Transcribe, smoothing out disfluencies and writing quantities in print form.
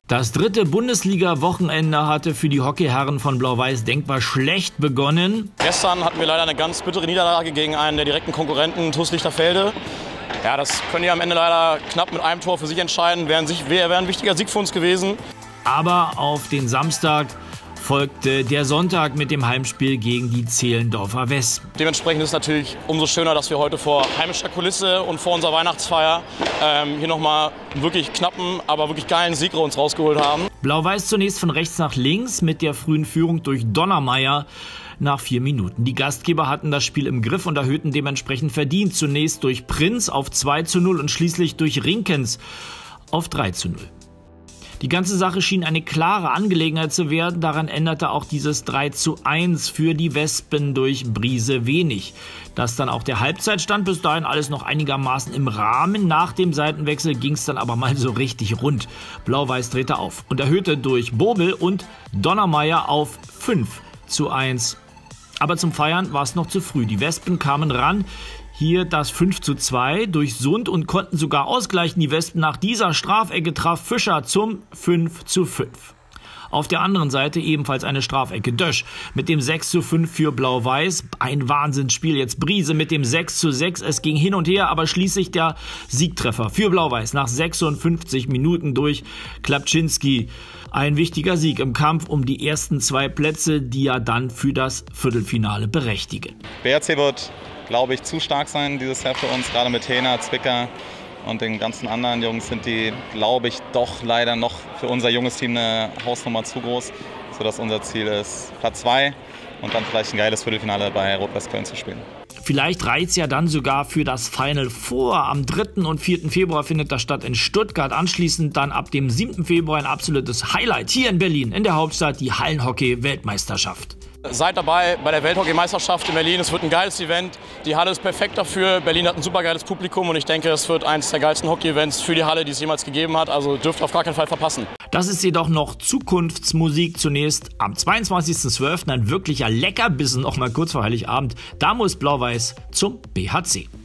Das dritte Bundesliga-Wochenende hatte für die Hockeyherren von Blau-Weiß denkbar schlecht begonnen. Gestern hatten wir leider eine ganz bittere Niederlage gegen einen der direkten Konkurrenten, TuS Lichterfelde. Ja, das können die am Ende leider knapp mit einem Tor für sich entscheiden. Wäre ein wichtiger Sieg für uns gewesen. Aber auf den Samstag folgte der Sonntag mit dem Heimspiel gegen die Zehlendorfer Wespen. Dementsprechend ist es natürlich umso schöner, dass wir heute vor heimischer Kulisse und vor unserer Weihnachtsfeier hier nochmal einen wirklich knappen, aber wirklich geilen Sieg uns rausgeholt haben. Blau-Weiß zunächst von rechts nach links mit der frühen Führung durch Donnermeier nach 4 Minuten. Die Gastgeber hatten das Spiel im Griff und erhöhten dementsprechend verdient. Zunächst durch Prinz auf 2:0 und schließlich durch Rinkens auf 3:0. Die ganze Sache schien eine klare Angelegenheit zu werden. Daran änderte auch dieses 3:1 für die Wespen durch Briese wenig. Dass dann auch der Halbzeitstand, bis dahin alles noch einigermaßen im Rahmen. Nach dem Seitenwechsel ging es dann aber mal so richtig rund. Blau-Weiß drehte auf und erhöhte durch Bobel und Donnermeier auf 5:1. Aber zum Feiern war es noch zu früh. Die Wespen kamen ran. Hier das 5:2 durch Sund und konnten sogar ausgleichen. Die Wespen nach dieser Strafecke traf Fischer zum 5:5. Auf der anderen Seite ebenfalls eine Strafecke. Dösch mit dem 6:5 für Blau-Weiß. Ein Wahnsinnsspiel. Jetzt Briese mit dem 6:6. Es ging hin und her, aber schließlich der Siegtreffer für Blau-Weiß nach 56 Minuten durch Klapczynski. Ein wichtiger Sieg im Kampf um die ersten 2 Plätze, die ja dann für das Viertelfinale berechtigen. BRC wird, glaube ich, zu stark sein dieses Jahr für uns. Gerade mit Hena, Zwicker und den ganzen anderen Jungs sind die, glaube ich, doch leider noch für unser junges Team eine Hausnummer zu groß, sodass unser Ziel ist, Platz 2 und dann vielleicht ein geiles Viertelfinale bei Rot-Weiß Köln zu spielen. Vielleicht reicht es ja dann sogar für das Final Four. Am 3. und 4. Februar findet das statt in Stuttgart. Anschließend dann ab dem 7. Februar ein absolutes Highlight hier in Berlin, in der Hauptstadt, die Hallenhockey-Weltmeisterschaft. Seid dabei bei der Welthockeymeisterschaft in Berlin. Es wird ein geiles Event. Die Halle ist perfekt dafür. Berlin hat ein super geiles Publikum und ich denke, es wird eines der geilsten Hockey-Events für die Halle, die es jemals gegeben hat. Also dürft ihr auf gar keinen Fall verpassen. Das ist jedoch noch Zukunftsmusik. Zunächst am 22.12. ein wirklicher Leckerbissen, noch mal kurz vor Heiligabend. Da muss Blau-Weiß zum BHC.